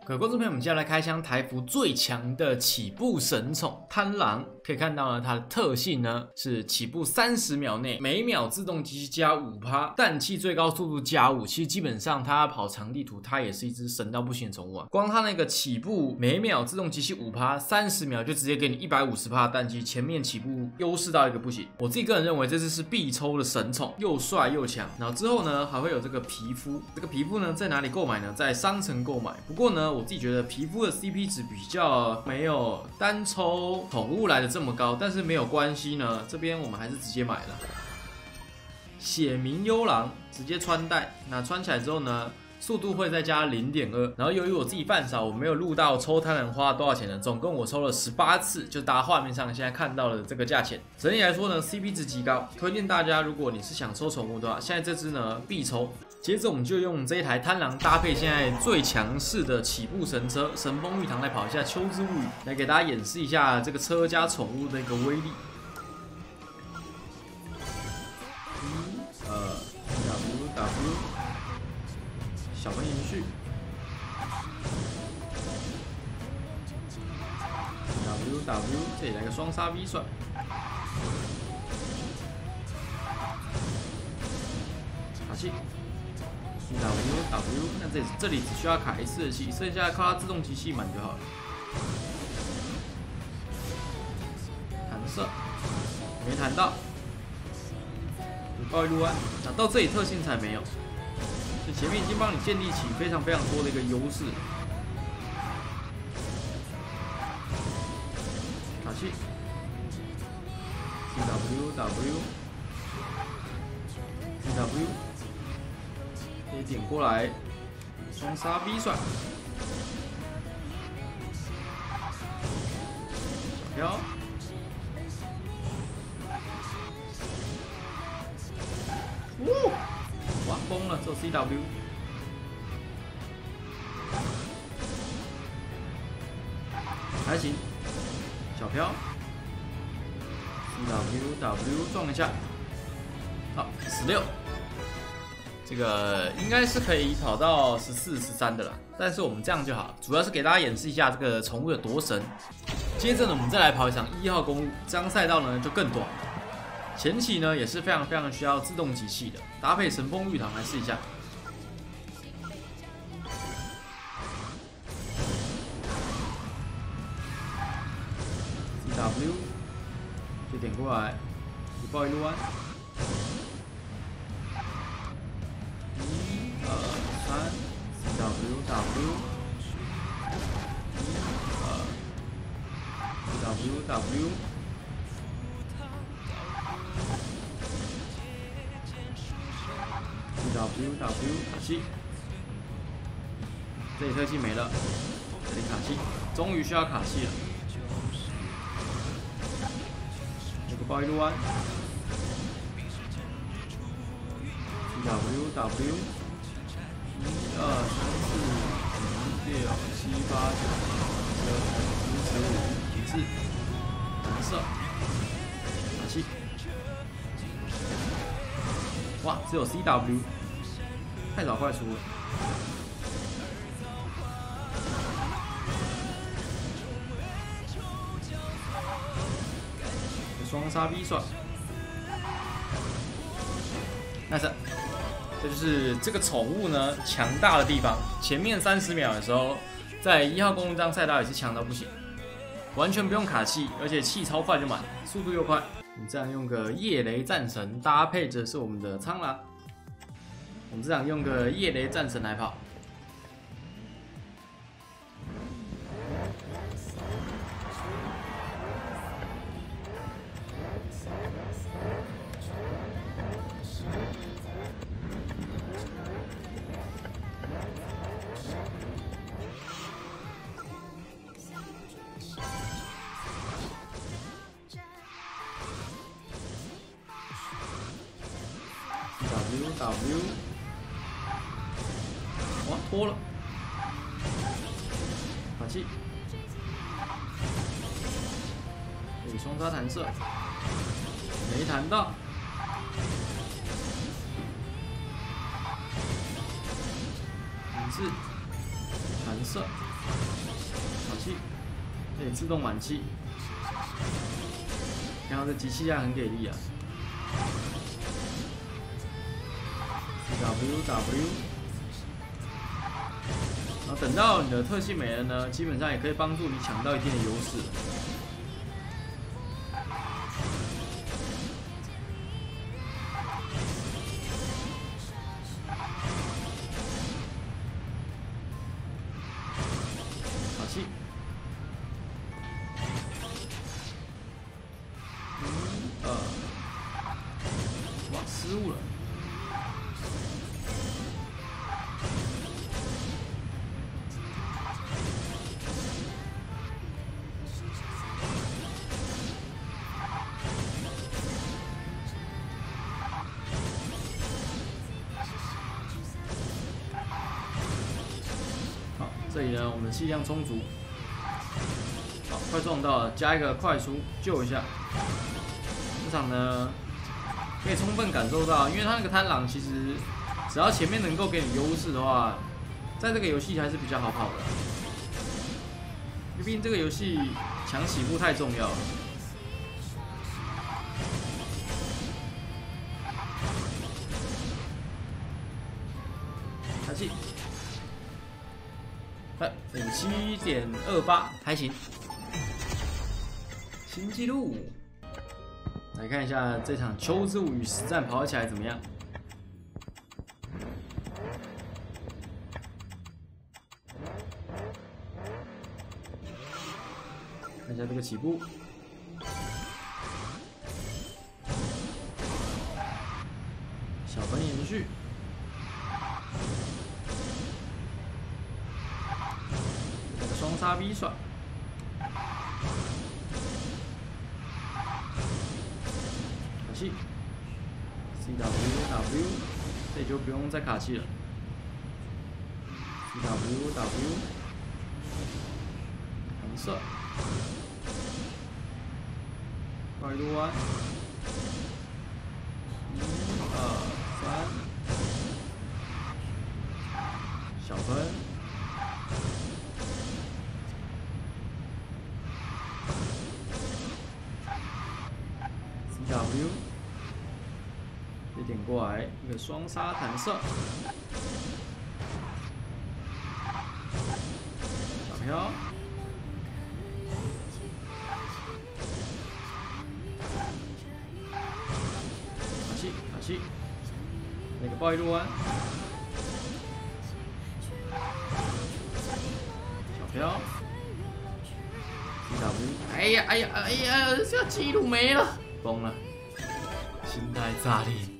各位观众朋友们，接下来开箱台服最强的起步神宠贪狼。可以看到呢，它的特性呢是起步30秒内，每秒自动机加5%，氮气最高速度加5。其实基本上它跑长地图，它也是一只神到不行的宠物啊。光它那个起步每秒自动机器5%，30秒就直接给你150%氮气，前面起步优势到一个不行。我自己个人认为这只是必抽的神宠，又帅又强。然后之后呢还会有这个皮肤，这个皮肤呢在哪里购买呢？在商城购买。不过呢，我自己觉得皮肤的 CP 值比较没有单抽宠物来的这么高，但是没有关系呢，这边我们还是直接买了。血冥幽狼直接穿戴，那穿起来之后呢，速度会再加0.2。然后由于我自己犯少，我没有录到抽贪婪花多少钱呢？总共我抽了18次，就大家画面上现在看到的这个价钱。整体来说呢 ，CP 值极高，推荐大家如果你是想抽宠物的话，现在这只呢必抽。接着我们就用这一台贪狼搭配现在最强势的起步神车神风玉堂来跑一下秋之物语，来给大家演示一下这个车加宠物的一个威力。W 小分延续 W 这里来个双杀 V 帅。卡气 W， 那这里只需要卡1次的气，剩下靠它自动机器满就好了。弹射没弹到，暴力路安，那到这里特性才没有，所以前面已经帮你建立起非常多的一个优势。卡气 W 可以点过来，双杀 V 帅，小飘，哇崩了，只有 CW， 还行，小飘 CW 撞一下，好16。这个应该是可以跑到14、13的啦，但是我们这样就好，主要是给大家演示一下这个宠物有多神。接着呢，我们再来跑一场1号公路，这张赛道呢就更短了。前期呢也是非常需要自动机器的，搭配神风玉堂来试一下。CW 就点过来，一爆一路弯。W 卡气，这里特性没了，这里卡气，终于需要卡气了。有个暴力路弯 ，W 1、2、3、4、5、6、7、8、9、10、11、12、13、14、15、停滞，弹射，卡气。哇，只有 CW， 太早快出了。双杀 V 帅 ，nice。这就是这个宠物呢强大的地方。前面30秒的时候，在1号公路这张赛道也是强到不行，完全不用卡气，而且气超快就满，速度又快。你这样用个夜雷战神搭配着是我们的苍狼，我们这样用个夜雷战神来跑。W， 哇，脱了，卡气，这里双杀弹射，没弹到，是弹射。 气，可以自动满气。然后这机器架很给力啊 ！W， 然后等到你的特性没了呢，基本上也可以帮助你抢到一定的优势。好气。 哇，失误了。好，这里呢，我们的气量充足。好，快撞到了，加一个快出救一下。这场呢，可以充分感受到，因为他那个贪狼其实只要前面能够给你优势的话，在这个游戏还是比较好跑的。毕竟这个游戏抢起步太重要了。开气。 57.28还行，新纪录。来看一下这场秋之舞与实战跑起来怎么样？看一下这个起步，小分延续。 双杀 V 甩，卡气 ，CW， 这就不用再卡气了 ，CW， 弹射，快度弯，1、2、3，小分。 W， 一点过来，一个双杀弹射，小飘，卡气，那个暴一路弯，小飘 ，CW， 哎呀，这个记录没了。 崩了，心态炸裂。